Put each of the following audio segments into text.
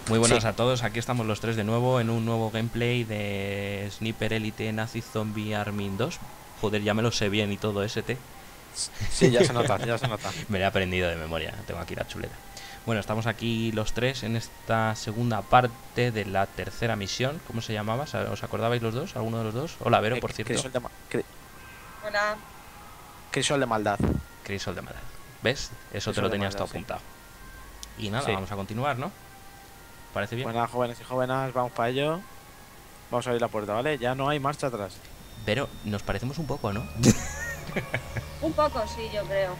Muy buenas Sí. a todos, aquí estamos los tres de nuevo en un nuevo gameplay de Sniper Elite Nazi Zombie Army 2. Joder, ya me lo sé bien y todo, ST. Sí, ya se nota, ya se nota. Me lo he aprendido de memoria, tengo aquí la chuleta. Bueno, estamos aquí los tres en esta segunda parte de la tercera misión. ¿Cómo se llamaba? ¿Os acordabais los dos? ¿Alguno de los dos? Hola, Vero, por cierto. Hola. Crisol de maldad. Crisol de maldad. ¿Ves? Eso te Crisol lo de tenías maldad, todo sí. apuntado. Y nada, Sí. vamos a continuar, ¿no? ¿Parece bien? Buenas, jóvenes y jóvenes, vamos para ello. Vamos a abrir la puerta, ¿vale? Ya no hay marcha atrás. Vero, nos parecemos un poco, ¿no? Un poco, sí, yo creo.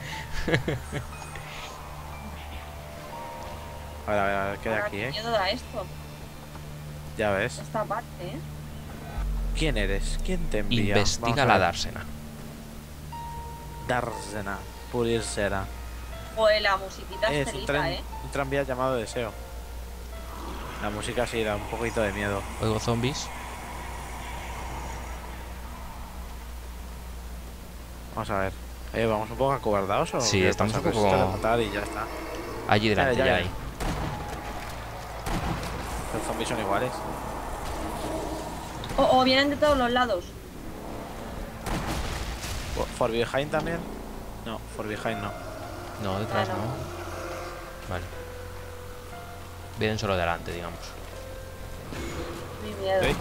A ver, ¿qué hay Ahora, aquí, qué miedo da esto, Ya ves. esta parte, ¿eh? ¿Quién eres? ¿Quién te envía? Investiga Vamos a la ver. dársena. Dársena. Purírsena. Joder, la musiquita Es es un telita, tranvía llamado Deseo. La música sí da un poquito de miedo. Oigo zombies. Vamos a ver. ¿Vamos un poco acobardados o Sí, qué estamos pasa? un Pues poco- esto de matar y ya está. Allí delante Ya, ya ya. hay. Los zombies son iguales. O vienen de todos los lados. ¿For behind también? No, for behind no. No, detrás Ah, no. no. Vale. Vienen solo delante, digamos. Mi miedo. ¿Sí?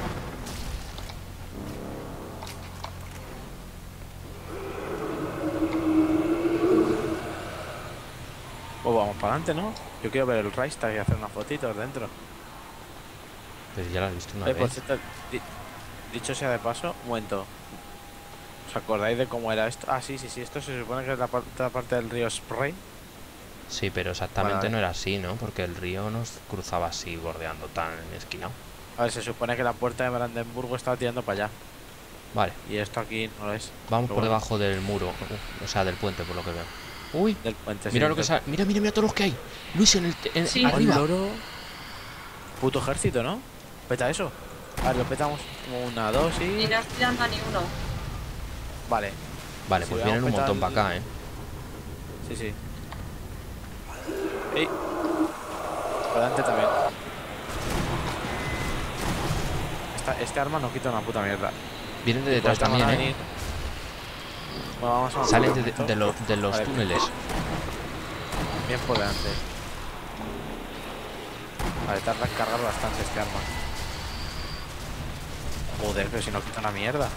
Pues vamos para adelante, ¿no? Yo quiero ver el Reichstag y hacer unas fotitos dentro. Pues ya lo has visto una Por vez. cierto, dicho sea de paso, un momento. ¿Os acordáis de cómo era esto? Ah, sí, sí, sí. Esto se supone que es la parte del río Spray. Sí, pero exactamente Vale. no era así, ¿no? Porque el río nos cruzaba así, bordeando tan esquinado. A ver, se supone que la puerta de Brandenburgo estaba tirando para allá. Vale, Y esto aquí no lo es. vamos Pero por bueno, debajo del muro. O sea, del puente, por lo que veo. Uy, del puente. mira sí, lo que del- sale. Mira, mira, mira todos los que hay. Luis, Sí. arriba. ¡Al loro! Puto ejército, ¿no? Peta eso. A ver, lo petamos. 1, 2 Y y... no estoy dando a ni uno. Vale. Vale, Si pues le vienen un damos montón peta para acá, ¿eh? Sí, sí. ¡Ey! Por delante también. Este arma no quita una puta mierda. Vienen de Y por detrás esta van también, a ¿eh? venir. Bueno, vamos a avanzar Salen un de momento. los Vale, túneles. Bien por delante. Vale, tarda en cargar bastante este arma. Joder, pero si no quita una mierda.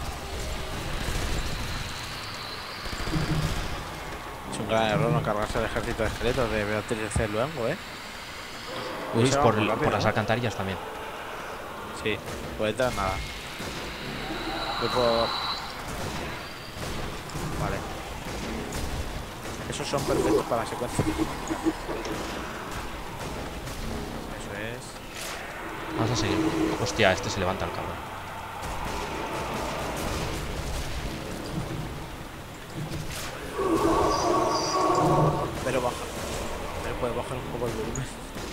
Es un gran error no cargarse el ejército de esqueletos de Beatriz C. Luengo, ¿eh? Luis, Se va por muy rápido, las ¿no? alcantarillas también. Sí, por detrás nada. Voy por... Vale. Esos son perfectos para la secuencia. Eso es. Vamos a seguir. Hostia, este se levanta el cabrón. Pero baja. Pero puede bajar un poco el volumen.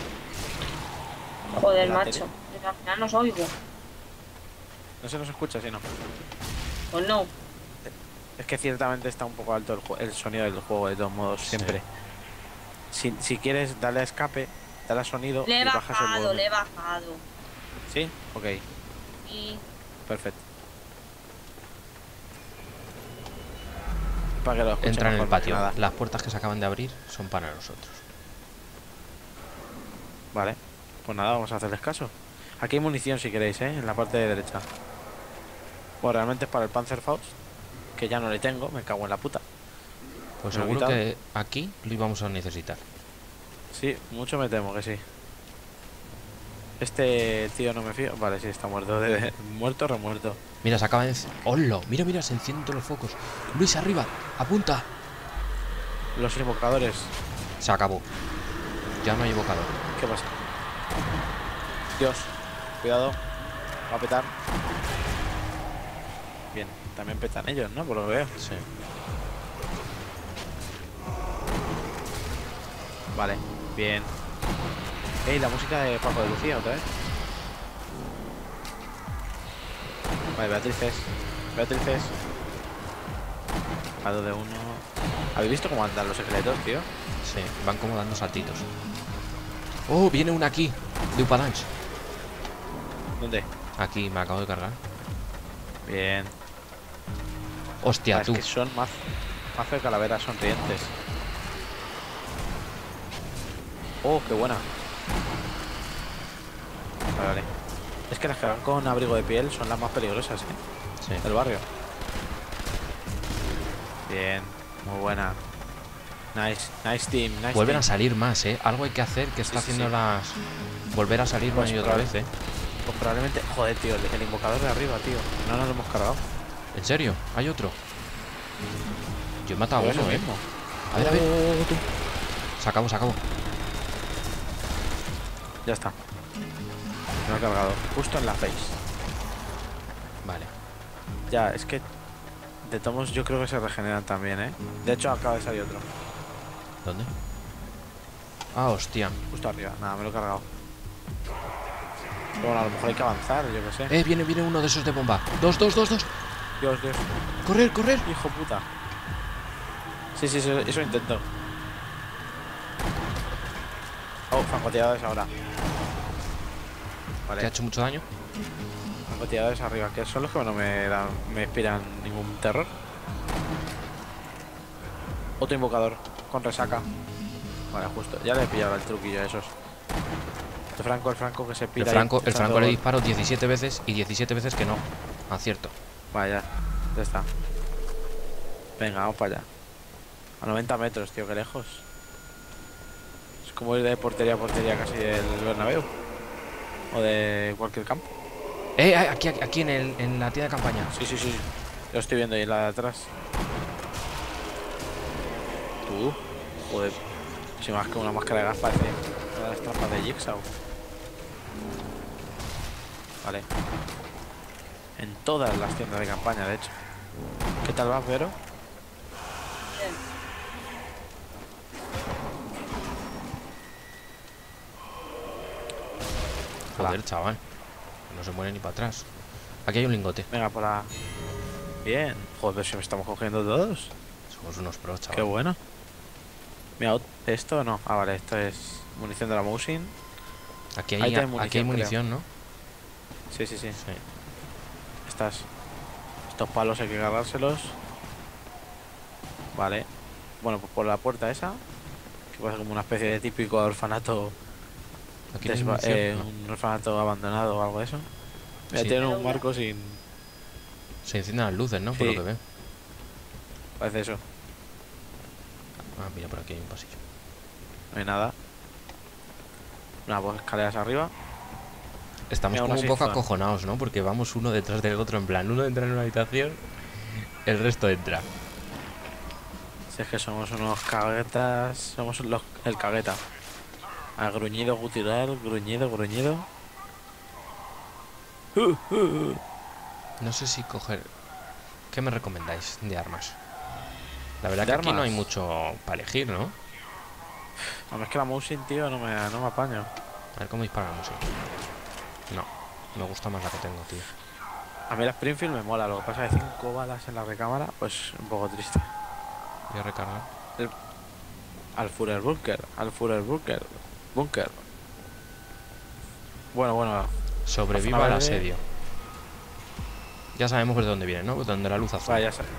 Joder, La macho. tele. Al final nos oigo. No se nos escucha, si no. Pues no. Es que ciertamente está un poco alto el sonido del juego, de todos modos, Sí. siempre. Si quieres, dale a escape, dale a sonido Le y he bajas el bajado, volumen. le he bajado. ¿Sí? Ok, Y perfecto. Para que lo escuche Entra en el mejor, más que patio. nada. Las puertas que se acaban de abrir son para nosotros. Vale, pues nada, vamos a hacerles caso. Aquí hay munición si queréis, en la parte de derecha. Bueno, realmente es para el Panzerfaust, que ya no le tengo, me cago en la puta. Pues Me lo he seguro quitado. que aquí lo íbamos a necesitar. Sí, mucho me temo que sí. Este tío no me fío. Vale, sí, está muerto. Muerto o remuerto. Mira, se acaba de... ¡Hola! Mira, mira, se encienden todos los focos. Luis, arriba, apunta. Los invocadores. Se acabó. Ya no hay evocador. ¿Qué pasa? Dios, cuidado. Va a petar. Bien, también petan ellos, ¿no? Por lo que veo. Sí. Vale, bien. Ey, la música de Paco de Lucía otra vez. Vale, Beatrices. Beatrices. A 2 de 1. ¿Habéis visto cómo andan los esqueletos, tío? Sí, van como dando saltitos. ¡Oh, viene una aquí! De Upadance. ¿Dónde? Aquí, me acabo de cargar. Bien. Hostia, Es tú. que son más de calaveras sonrientes. Oh, qué buena. Vale. Es que las que van con abrigo de piel son las más peligrosas, Sí. del barrio. Bien, muy buena. Nice team, nice Vuelven team. a salir más, Algo hay que hacer que está Sí, sí, haciendo sí. las... Volver a salir Pues una y otra vez, Pues probablemente... Joder, tío, el invocador de arriba, tío. No nos lo hemos cargado. ¿En serio? ¿Hay otro? Yo he matado a Pero es uno, el mismo. A ver, a ver. Tú. Se acabó, se acabó. Ya está. Me lo he cargado. Justo en la face. Vale. Ya, es que... De tomos yo creo que se regeneran también, De hecho, acaba de salir otro. ¿Dónde? Ah, hostia. Justo arriba. Nada, me lo he cargado. Pero bueno, a lo mejor hay que avanzar, yo qué sé. Viene uno de esos de bomba. Dos. Dios. Correr, correr. Hijo puta. Sí, eso intento. Oh, francotiradores ahora. ¿Te ha Vale, hecho mucho daño? francotiradores arriba, que son los que no me inspiran ningún terror. Otro invocador, con resaca. Vale, justo. Ya le he pillado el truquillo a esos. El Franco que se El pira. Franco echando- le disparo 17 veces y 17 veces que no. Acierto. Vaya, ya está. Venga, vamos para allá. A 90 metros, tío, qué lejos. Es como ir de portería a portería casi del Bernabéu. O de cualquier campo. Aquí en la tienda de campaña. Sí. Lo estoy viendo ahí en la de atrás. Tú. Joder. Si más que una máscara de gas parece una de las trampas de Jigsaw. Vale. En todas las tiendas de campaña, de hecho. ¿Qué tal vas, Vero? Bien. Joder, chaval. No se muere ni para atrás. Aquí hay un lingote. Venga, por la... Bien. Joder, si me estamos cogiendo todos. Somos unos pros, chaval. Qué bueno. Mira, ¿esto no? Ah, vale, esto es munición de la Mousing. Aquí Ahí hay, tenemos aquí hay munición, munición, ¿no? Sí. Sí. Estos palos hay que agarrárselos. Vale. Bueno, pues por la puerta esa, que parece como una especie de típico orfanato, Aquí no hay munición, no. un orfanato abandonado o algo de eso. Mira, Sí. tiene un marco sin... Se encienden las luces, ¿no? Por Sí. lo que veo. Parece eso. Ah, mira, por aquí hay un pasillo. No hay nada. Nada, pues escaleras arriba. Estamos Mira, como una un poco safe zone. acojonados, ¿no? Porque vamos uno detrás del otro. En plan, uno entra en una habitación, el resto entra. Si es que somos unos caguetas. Somos el cagueta. A gruñido, gutiral, gruñido. No sé si coger... ¿Qué me recomendáis de armas? La verdad ¿De que aquí no hay armas? mucho para elegir, ¿no? A mí es que la Mousing, tío, no me apaño. A ver cómo disparamos. No, me gusta más la que tengo, tío. A mí la Springfield me mola, lo que pasa es que 5 balas en la recámara, pues un poco triste. Voy a recargar. Al Führer Bunker. Bueno. Sobreviva La al zona verde. asedio. Ya sabemos por dónde viene, ¿no? Por donde la luz azul. Vaya, ya sé.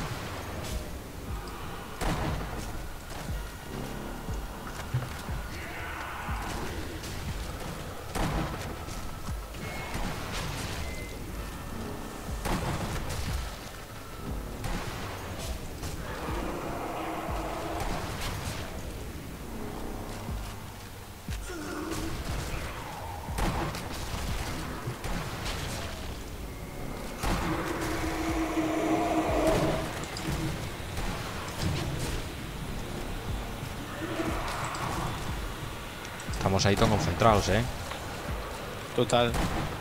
Estamos ahí todos concentrados, ¿eh? Total.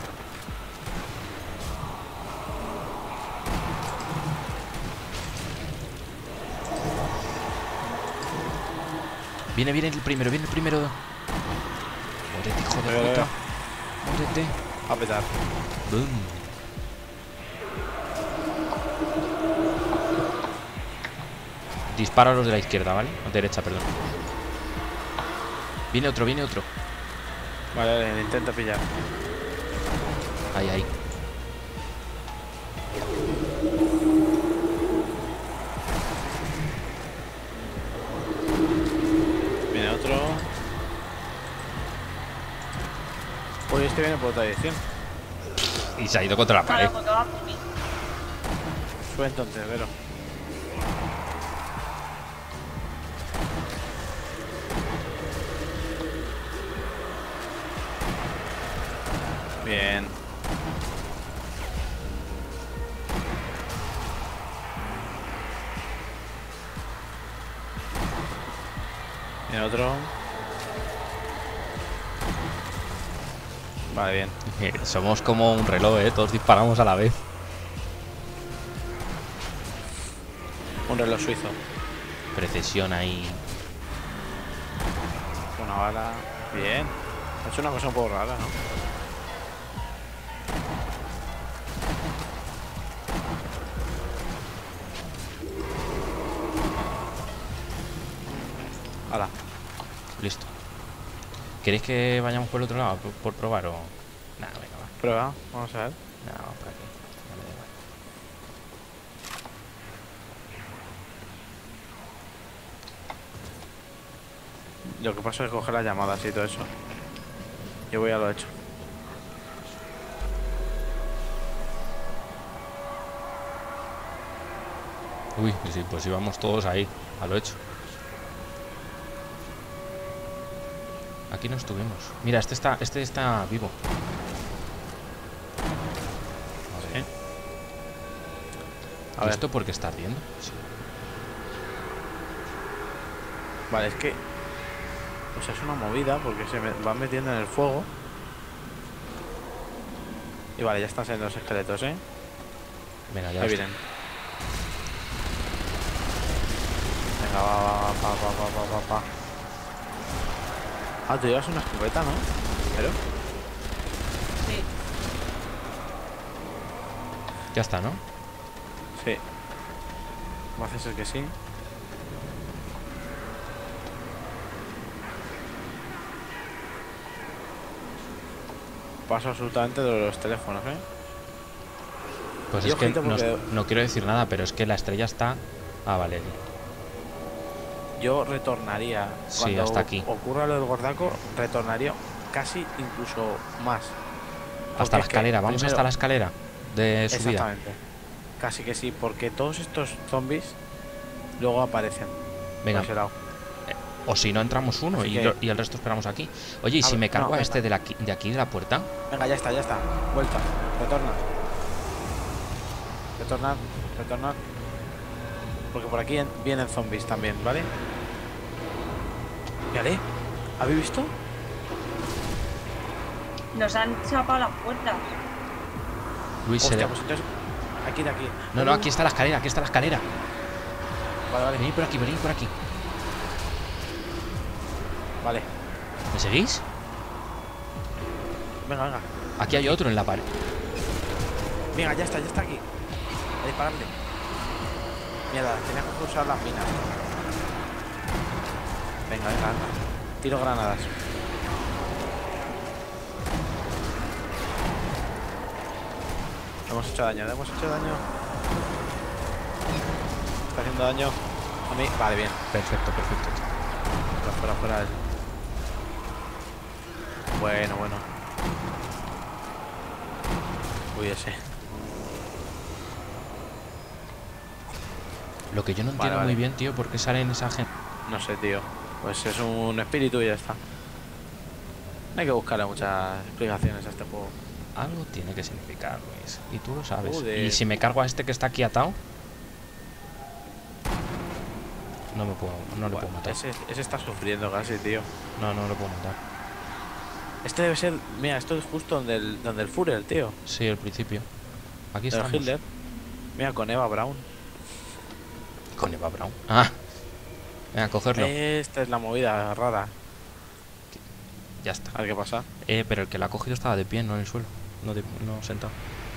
Viene el primero. Muérete, hijo de Venga, puta. venga. Muérete. A petar. Boom. Dispara a los de la izquierda, ¿vale? O derecha, perdón. Viene otro. Vale, le intento pillar. Ahí, ahí. Viene otro. Uy, este viene por otra dirección. Y se ha ido contra la pared. Claro, porque va por mí. Sube entonces, Vero. Bien. Viene otro. Vale, bien. Somos como un reloj, todos disparamos a la vez. Un reloj suizo. Precisión ahí. Una bala. Bien. Ha hecho una cosa un poco rara, ¿no? Hala. Listo. ¿Queréis que vayamos por el otro lado por probar o...? Nada, venga, va. Prueba, vamos a ver. Nada, vamos por aquí. Ya me da igual. Lo que pasa es coger las llamadas y todo eso. Yo voy a lo hecho. Uy, sí, pues íbamos todos ahí, a lo hecho. Aquí no estuvimos. Mira, este está vivo. A ver. A ver. ¿Esto por qué está ardiendo? Sí. Vale, es que... O sea, es una movida porque se van metiendo en el fuego. Y vale, ya están saliendo los esqueletos, ¿eh? Venga, ya Ahí está. vienen. Venga, va. Ah, tú llevas una escopeta, ¿no? ¿Pero? Sí. Ya está, ¿no? Sí. Va a ser que sí. Paso absolutamente de los teléfonos, ¿eh? Pues Y es que ojito porque- no quiero decir nada, pero es que la estrella está... Ah, vale. Yo retornaría. Sí, Cuando hasta aquí. ocurra lo del gordaco, retornaría casi incluso más. Hasta Porque la es que escalera, vamos primero- hasta la escalera de subida. Exactamente. Casi que sí, porque todos estos zombies luego aparecen. Venga, Por ese lado. o si no entramos uno Así y, que- y el resto esperamos aquí. Oye, ¿y si ver, me cargo no, a este venga. de aquí de la puerta? Venga, ya está. Vuelta. Retornar. Porque por aquí vienen zombies también, ¿vale? Mírale. ¿Habéis visto? Nos han chapado las puertas. Luis, se Hostia, le- pues entonces... Aquí de aquí. No, aquí está la escalera, aquí está la escalera. Vale. Venid por aquí, venid por aquí. Vale. ¿Me seguís? Venga. Aquí hay otro en la pared. Venga, ya está aquí. A dispararle. Mierda, tenía que usar las minas. Venga. Tiro granadas. Le hemos hecho daño. Está haciendo daño a mí. Vale, bien. Perfecto. Fuera. Bueno. Uy, ese. Lo que yo no entiendo Vale. muy bien, tío, por qué salen esa gente. No sé, tío. Pues es un espíritu y ya está. No hay que buscarle muchas explicaciones a este juego. Algo tiene que significar, Luis. Y tú lo sabes. Joder. Y si me cargo a este que está aquí atado, no le puedo matar. Ese está sufriendo casi, tío. No le puedo matar. Este debe ser... Mira, esto es justo donde el Führer, tío. Sí, al principio. Aquí El estamos. Hitler. Mira, con Eva Braun. Con Eva Braun. Ah. Venga, cogerlo. Esta es la movida rara. Ya está. A ver qué pasa. Pero el que la ha cogido estaba de pie, no en el suelo. No sentado.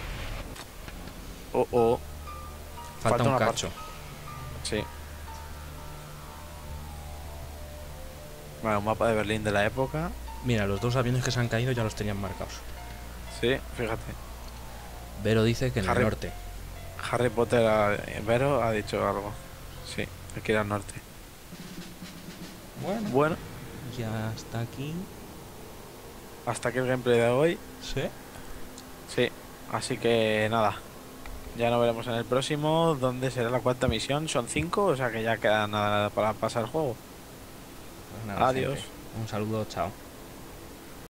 Oh. Falta un una cacho. Sí. Vale, un mapa de Berlín de la época. Mira, los dos aviones que se han caído ya los tenían marcados. Sí, fíjate. Vero dice que en el Harry- norte. Harry Potter, Vero, ha dicho algo. Sí, hay que ir al norte. Bueno, Bueno, ya está aquí. hasta aquí el gameplay de hoy. Sí. Sí, así que nada. Ya nos veremos en el próximo, donde será la cuarta misión. Son 5, o sea que ya queda nada para pasar el juego. Pues nada, Adiós. gente. Un saludo, chao.